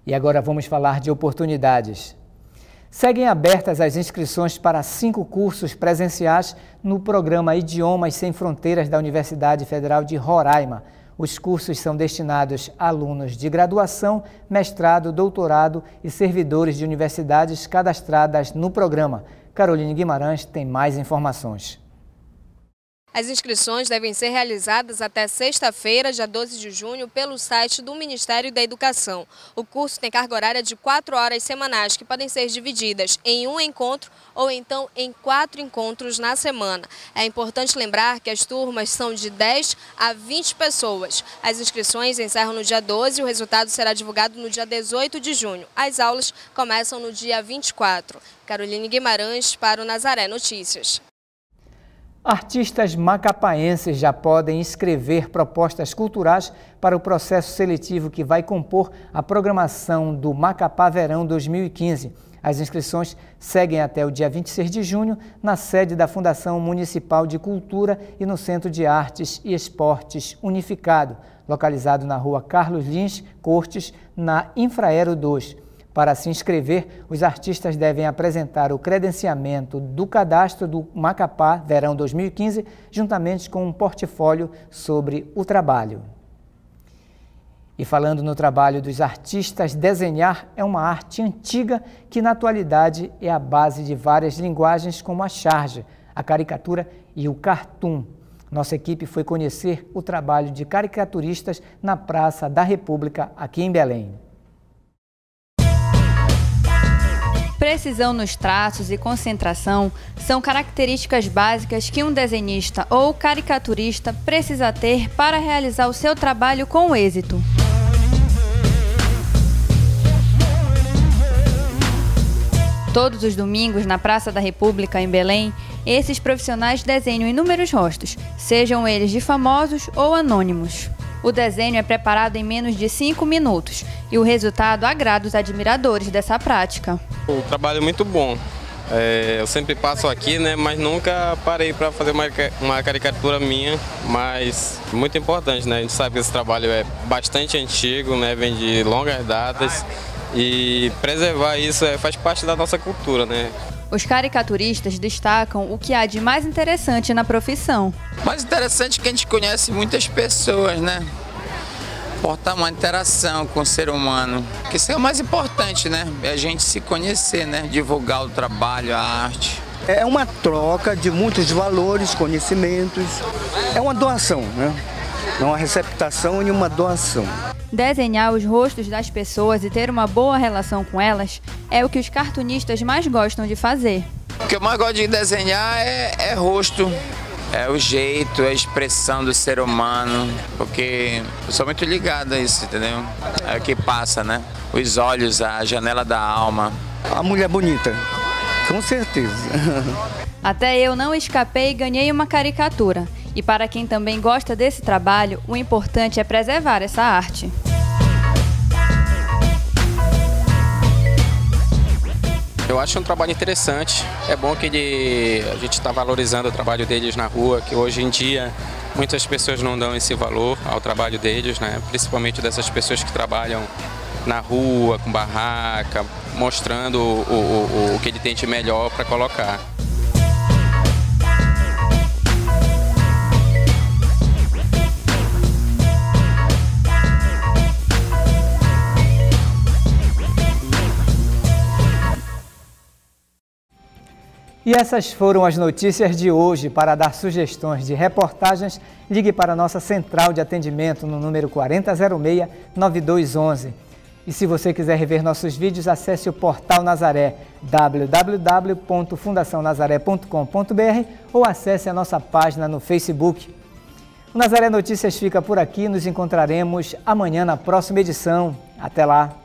E agora vamos falar de oportunidades. Seguem abertas as inscrições para 5 cursos presenciais no programa Idiomas Sem Fronteiras da Universidade Federal de Roraima. Os cursos são destinados a alunos de graduação, mestrado, doutorado e servidores de universidades cadastradas no programa. Caroline Guimarães tem mais informações. As inscrições devem ser realizadas até sexta-feira, dia 12 de junho, pelo site do Ministério da Educação. O curso tem carga horária de 4 horas semanais, que podem ser divididas em um encontro ou então em 4 encontros na semana. É importante lembrar que as turmas são de 10 a 20 pessoas. As inscrições encerram no dia 12 e o resultado será divulgado no dia 18 de junho. As aulas começam no dia 24. Caroline Guimarães para o Nazaré Notícias. Artistas macapaenses já podem escrever propostas culturais para o processo seletivo que vai compor a programação do Macapá Verão 2015. As inscrições seguem até o dia 26 de junho na sede da Fundação Municipal de Cultura e no Centro de Artes e Esportes Unificado, localizado na rua Carlos Lins Cortes, na Infraero 2. Para se inscrever, os artistas devem apresentar o credenciamento do cadastro do Macapá Verão 2015, juntamente com um portfólio sobre o trabalho. E falando no trabalho dos artistas, desenhar é uma arte antiga que na atualidade é a base de várias linguagens como a charge, a caricatura e o cartoon. Nossa equipe foi conhecer o trabalho de caricaturistas na Praça da República, aqui em Belém. Precisão nos traços e concentração são características básicas que um desenhista ou caricaturista precisa ter para realizar o seu trabalho com êxito. Todos os domingos, na Praça da República, em Belém, esses profissionais desenham inúmeros rostos, sejam eles de famosos ou anônimos. O desenho é preparado em menos de 5 minutos e o resultado agrada os admiradores dessa prática. O trabalho é muito bom. Eu sempre passo aqui, né, mas nunca parei para fazer uma caricatura minha, mas muito importante, né? A gente sabe que esse trabalho é bastante antigo, né, vem de longas datas e preservar isso faz parte da nossa cultura, né? Os caricaturistas destacam o que há de mais interessante na profissão. Mais interessante é que a gente conhece muitas pessoas, né? Portar uma interação com o ser humano. Que isso é o mais importante, né? É a gente se conhecer, né? Divulgar o trabalho, a arte. É uma troca de muitos valores, conhecimentos. É uma doação, né? É uma receptação e uma doação. Desenhar os rostos das pessoas e ter uma boa relação com elas é o que os cartunistas mais gostam de fazer. O que eu mais gosto de desenhar é rosto, é o jeito, a expressão do ser humano, porque eu sou muito ligado a isso, entendeu? É o que passa, né? Os olhos, a janela da alma. A mulher bonita, com certeza. Até eu não escapei e ganhei uma caricatura. E para quem também gosta desse trabalho, o importante é preservar essa arte. Eu acho um trabalho interessante, é bom que a gente está valorizando o trabalho deles na rua, que hoje em dia muitas pessoas não dão esse valor ao trabalho deles, né? Principalmente dessas pessoas que trabalham na rua, com barraca, mostrando o que ele tem de melhor para colocar. E essas foram as notícias de hoje. Para dar sugestões de reportagens, ligue para a nossa central de atendimento no número 4006-9211. E se você quiser rever nossos vídeos, acesse o Portal Nazaré, www.fundacionazaré.com.br ou acesse a nossa página no Facebook. O Nazaré Notícias fica por aqui, nos encontraremos amanhã na próxima edição. Até lá!